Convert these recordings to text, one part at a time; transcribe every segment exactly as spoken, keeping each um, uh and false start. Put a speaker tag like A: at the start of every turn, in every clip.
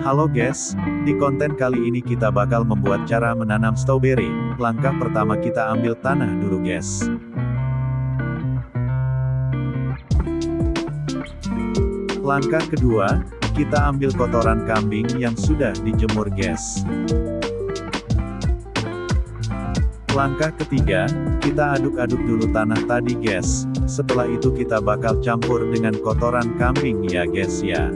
A: Halo guys, di konten kali ini kita bakal membuat cara menanam strawberry. Langkah pertama kita ambil tanah dulu guys. Langkah kedua, kita ambil kotoran kambing yang sudah dijemur guys. Langkah ketiga, kita aduk-aduk dulu tanah tadi guys. Setelah itu kita bakal campur dengan kotoran kambing ya guys ya.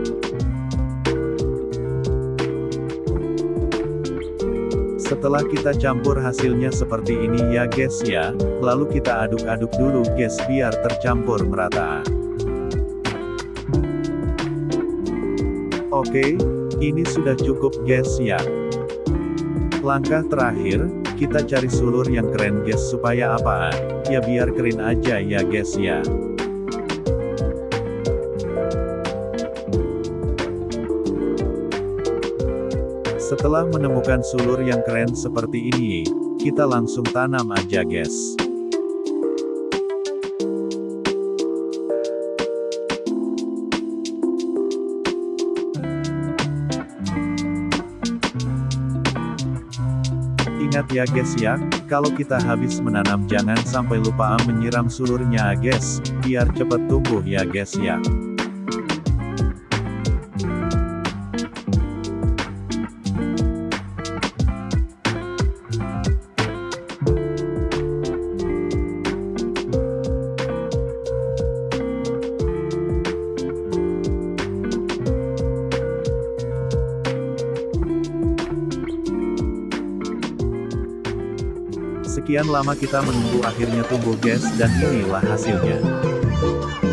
A: Setelah kita campur hasilnya seperti ini ya guys ya, lalu kita aduk-aduk dulu guys biar tercampur merata. Oke, ini sudah cukup guys ya. Langkah terakhir, kita cari sulur yang keren guys supaya apa? Ya biar keren aja ya guys ya. Setelah menemukan sulur yang keren seperti ini, kita langsung tanam aja guys. Ingat ya guys ya, kalau kita habis menanam jangan sampai lupa menyiram sulurnya guys, biar cepat tumbuh ya guys ya. Sekian lama kita menunggu akhirnya tumbuh guys dan inilah hasilnya.